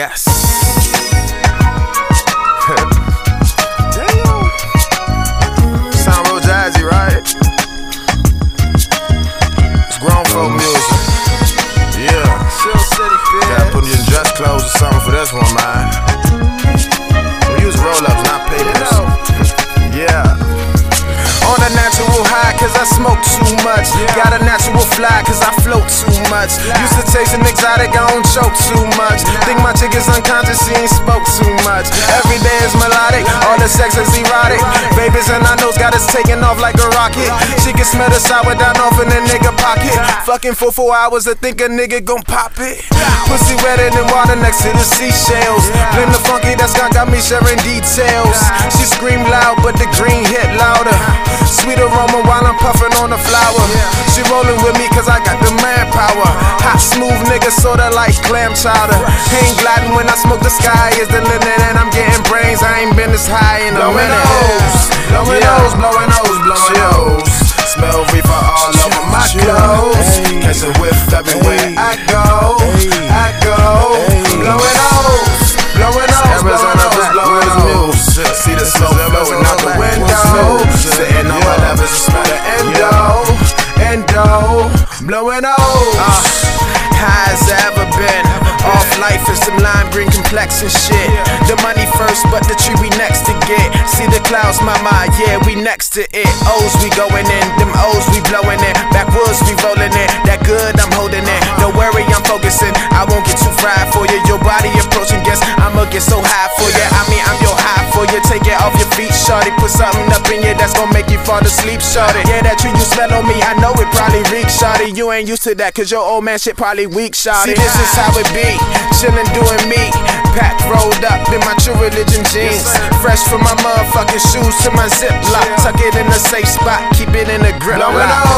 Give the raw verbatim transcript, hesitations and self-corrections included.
Yes. Damn. Sound real jazzy, right? It's grown folk music. Yeah. Chill City Feds. Gotta put you in dress clothes or something for this one, man. We use roll-ups, not papers. Yeah. On a natural high, cause I smoke too much. Got a natural fly, cause I float too much. Used to taste an exotic, I don't choke too much. Think my chick is unconscious, she ain't spoke too much. Every day is melodic, all the sex is erotic. Babies and I nose got us taking off like a rocket. She can smell the sour down off in a nigga pocket. Fucking for four hours, I think a nigga gon' pop it. Pussy wetter than water next to the seashells. Blame the funky, that skunk got me sharing details. She scream loud, but the green hit louder. Sweet aroma while I'm puffing on the flower. She rolling with me cause I got the manpower. Hot smooth nigga sorta like clam chowder. Hang gliding when I smoke, the sky is the limit. And I'm getting brains, I ain't been this high in a Blowing minute. O's, blowing O's, blowing O's, blowing O's. Smell reefer all over my clothes. Catch a whiff everywhere I go, I go. Blowing O's, blowing O's, blowing O's, blowing O's. See the smoke blowing out the window. Sitting on my levers, smell the endo, endo. Blowing O's. Uh, high as I ever been. Off life and some lime green complexion shit. The money first, but the tree we next to get. See the clouds, mama, yeah, we next to it. O's we going in, them O's we blowing in. Backwoods we rolling in, that good I'm holding in. Don't worry, I'm focusing, I won't get too fried for you. Your body approaching, guess I'ma get so high for you. I mean, I'm your high for you. Take it off your feet, shorty. Put something up in you that's gonna make you fall asleep, shorty. Yeah, that tree you smell on me, I know it probably reeks, shorty. You ain't used to that, cause your old man shit probably weak, shorty. See, this is how it be. Chillin' doing me, pack rolled up in my true religion jeans. Fresh from my motherfucking shoes to my zip lock. Tuck it in a safe spot, keep it in a grip lock.